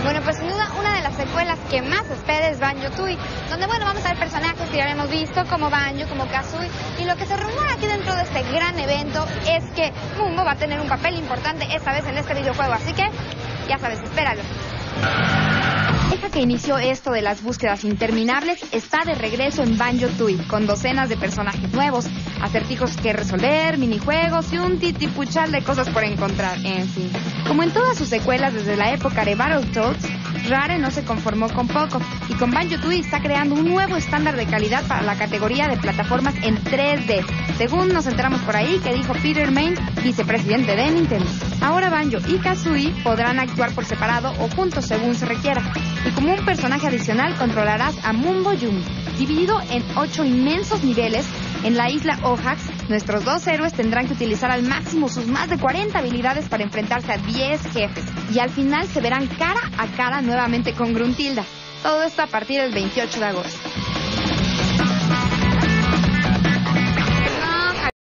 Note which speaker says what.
Speaker 1: Bueno, pues sin duda una de las secuelas que más espera es Banjo-Tooie, donde bueno, vamos a ver personajes que ya hemos visto como Banjo, como Kazooie, y lo que se rumora aquí dentro de este gran evento es que Mumbo va a tener un papel importante esta vez en este videojuego, así que ya sabes, espéralo.
Speaker 2: Deja que inició esto de las búsquedas interminables está de regreso en Banjo-Tooie, con docenas de personajes nuevos, acertijos que resolver, minijuegos y un titipuchal de cosas por encontrar, en fin. Como en todas sus secuelas desde la época de Battletoads, Rare no se conformó con poco, y con Banjo-Tooie está creando un nuevo estándar de calidad para la categoría de plataformas en 3D, según nos enteramos por ahí que dijo Peter Main, vicepresidente de Nintendo. Ahora Banjo y Kazooie podrán actuar por separado o juntos según se requiera, y como un personaje adicional controlarás a Mumbo Yumi, dividido en 8 inmensos niveles. En la isla Ojax, nuestros dos héroes tendrán que utilizar al máximo sus más de 40 habilidades para enfrentarse a 10 jefes, y al final se verán cara a cara nuevamente con Gruntilda. Todo esto a partir del 28 de agosto.